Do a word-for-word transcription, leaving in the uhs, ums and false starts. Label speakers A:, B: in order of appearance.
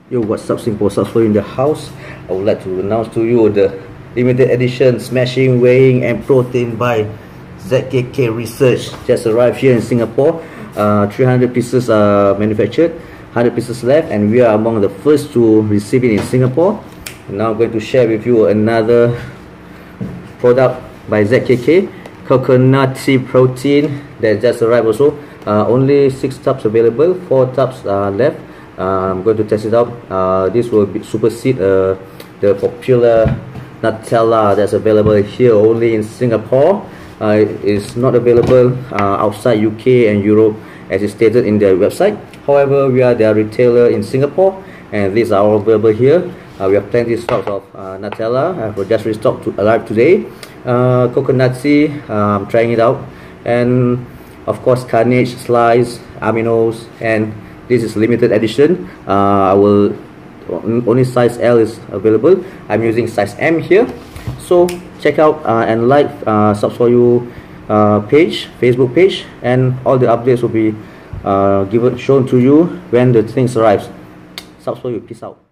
A: Yo, what's up, Singapore Subs in the house? I would like to announce to you the limited edition smashing, weighing and protein by Z K K Research just arrived here in Singapore. uh, three hundred pieces are manufactured, one hundred pieces left, and we are among the first to receive it in Singapore. And now I'm going to share with you another product by Z K K CocuNutty protein that just arrived also. Uh, only six tubs available, four tubs uh, left. uh, I'm going to test it out. Uh, this will be supersede uh, the popular Nutella that's available here only in Singapore. Uh, it's not available uh, outside U K and Europe as is stated in their website. However, we are their retailer in Singapore, and these are all available here. Uh, we have plenty of stocks of uh, Nutella. I have just restocked to arrive today. Uh, CocuNutty, uh, I'm trying it out, and of course Carnage, Slice, Aminos, and this is limited edition. Uh, I will only size L is available. I'm using size M here. So check out uh, and like uh, Subs for You uh, page, Facebook page, and all the updates will be uh, given shown to you when the things arrives. Subs for You, peace out.